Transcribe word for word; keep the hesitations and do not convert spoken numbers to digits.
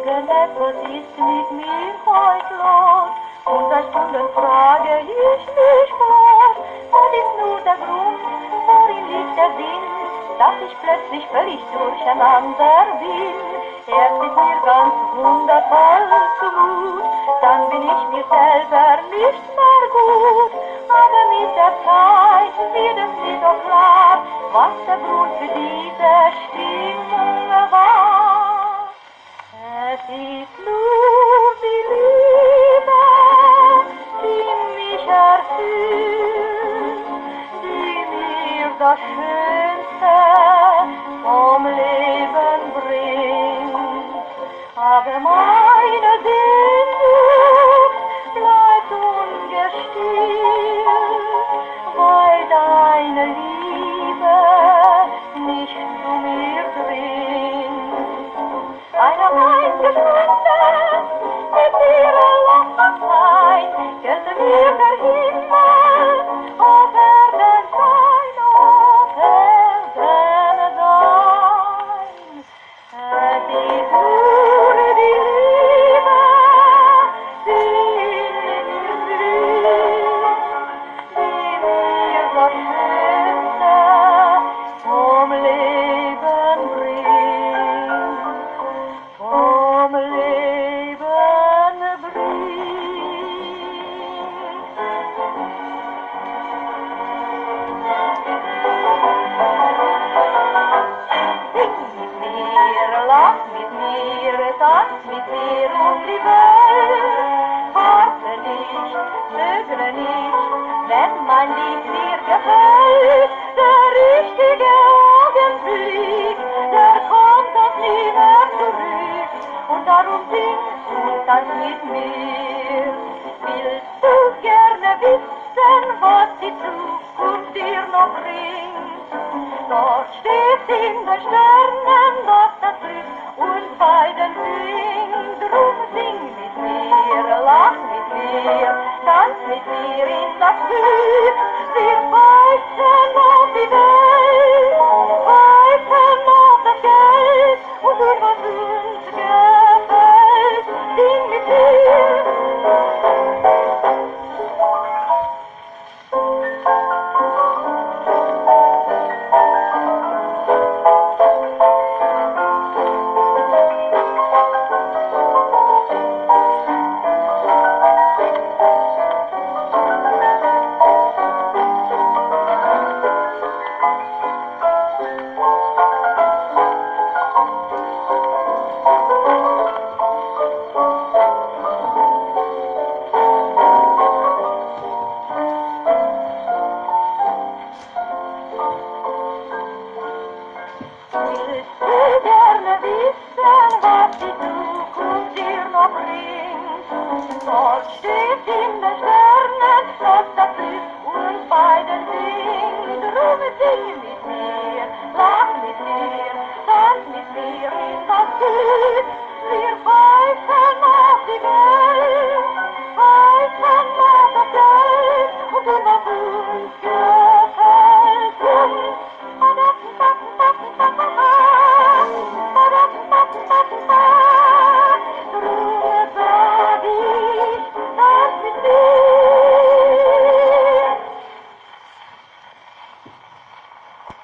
Irgendetwas ist mit mir heut los, und seit Stunden frage ich mich bloß, was ist nur der Grund, worin liegt der Sinn, dass ich plötzlich völlig durcheinander bin. Erst ist mir ganz wundervoll zumut, dann bin ich mir selber nicht mehr gut, aber mit der Zeit wird es mir doch klar, was der Grund für diese Stimmung war. Es ist nur die Liebe, die mich erfüllt, die mir das Schönste vom Leben bringt. Aber meine Sehnsucht bleibt ungestillt, weil deine Liebe nicht zu mir dringt. Einer meint geschwunden, mit ihrer Lachbarkeit, könnte mir der Himmel auf Erden sein, auf Erden sein. Es ist nur die Liebe, die in mir blüht, die mir das Schönste vom Leben bringt, vom Leben bringt. Sing mit mir, lach mit mir, tanz mit mir um die Welt. Warte nicht, zögere nicht, wenn mein Lied dir gefällt. Der richtige Augenblick, der kommt uns nie mehr zurück. Und darum singst und tanz mit mir. Willst du gerne wissen, was die Zukunft dir noch bringt? Dort steht in den Sternen, dass das Glück uns beiden singt. Drum sing mit mir, lach mit mir, tanz mit mir in das Glück. Wir pfeifen auf die Welt, pfeifen auf das Geld und durch was uns gefällt. Sing mit mir. Willst du gerne wissen, was die Zukunft dir noch bringt? Dort steht in den Sternen, dass das Glück uns beiden singt. Drum sing mit mir, lach mit mir, tanz mit mir in das Glück. Wir pfeifen auf die Welt.